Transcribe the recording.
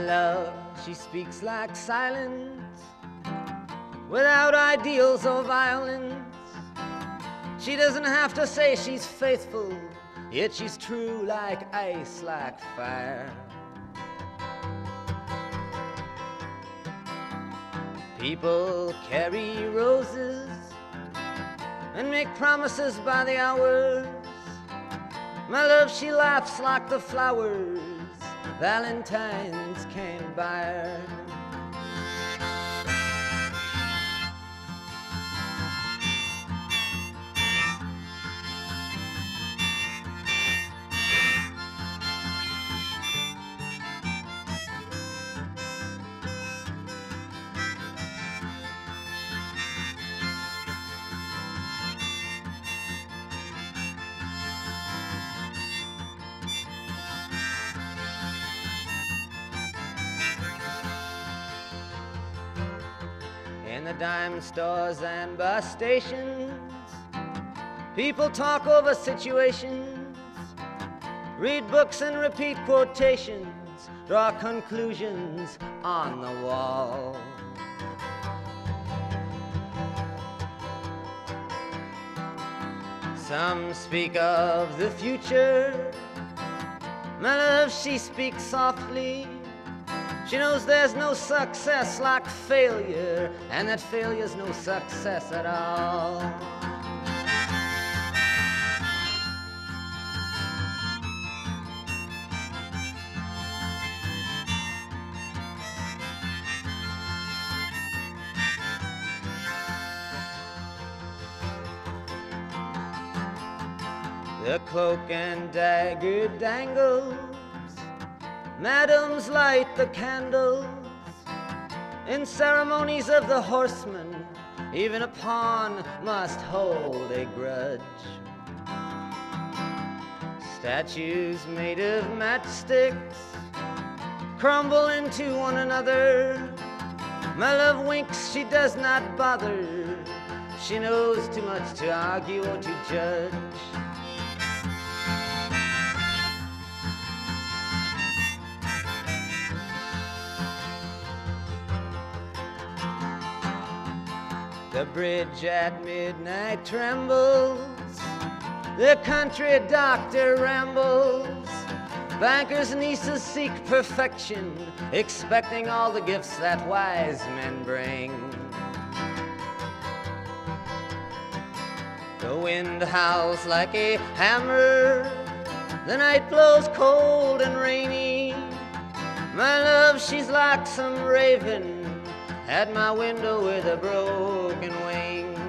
love, she speaks like silence, without ideals or violence. She doesn't have to say she's faithful, yet she's true like ice, like fire. People carry roses and make promises by the hours. My love, she laughs like the flowers Valentine's can't buy her. In the dime stores and bus stations, people talk over situations, read books and repeat quotations, draw conclusions on the wall. Some speak of the future. My love, she speaks softly. She knows there's no success like failure, and that failure's no success at all. The cloak and dagger dangles, madams light the candles. In ceremonies of the horseman, even a pawn must hold a grudge. Statues made of matchsticks crumble into one another. My love winks, she does not bother. She knows too much to argue or to judge. The bridge at midnight trembles, the country doctor rambles. Bankers' nieces seek perfection, expecting all the gifts that wise men bring. The wind howls like a hammer, the night blows cold and rainy. My love, she's like some raven at my window with a broken wing.